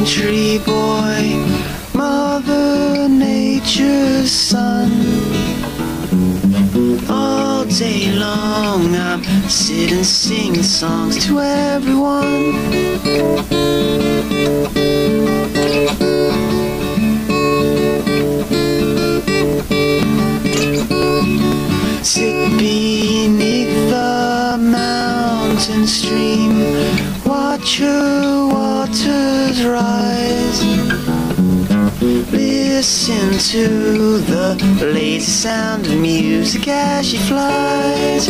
country boy, Mother Nature's son. All day long I'm sitting singing songs to everyone. Sit beneath the mountain stream, watch her waters rise. Listen to the lazy sound of music as she flies.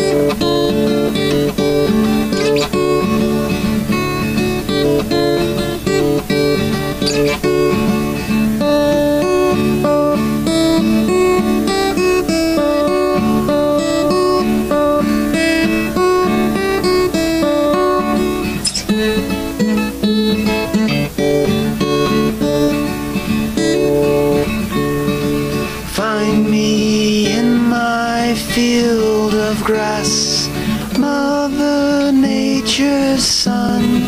Find me in my field of grass, Mother Nature's son.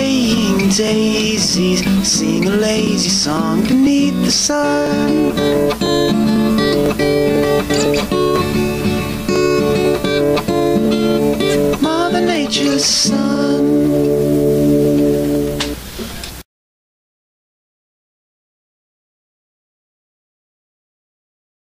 Swaying daisies sing a lazy song beneath the sun.